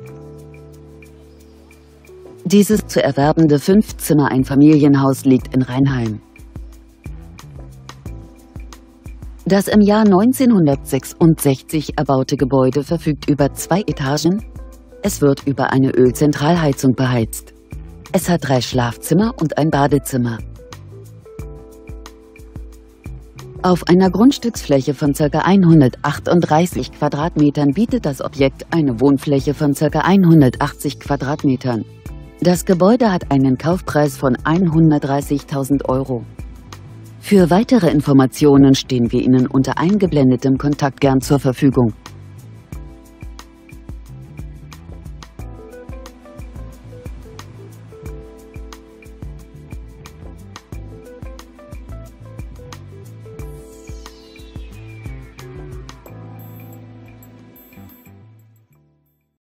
Dieses zu erwerbende 5-Zimmer-Einfamilienhaus liegt in Reinheim. Das im Jahr 1966 erbaute Gebäude verfügt über 2 Etagen. Es wird über eine Ölzentralheizung beheizt. Es hat 3 Schlafzimmer und ein Badezimmer. Auf einer Grundstücksfläche von ca. 138 Quadratmetern bietet das Objekt eine Wohnfläche von ca. 180 Quadratmetern. Das Gebäude hat einen Kaufpreis von 130.000 Euro. Für weitere Informationen stehen wir Ihnen unter eingeblendetem Kontakt gern zur Verfügung.